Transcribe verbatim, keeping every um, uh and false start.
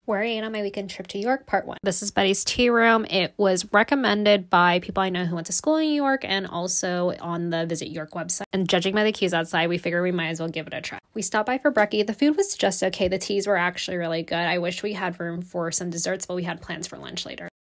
Where I ate on my weekend trip to York, part one. This is Betty's Tea Room. It was recommended by people I know who went to school in New York and also on the Visit York website. And judging by the queues outside, we figured we might as well give it a try. We stopped by for brekkie. The food was just okay. The teas were actually really good. I wish we had room for some desserts, but we had plans for lunch later.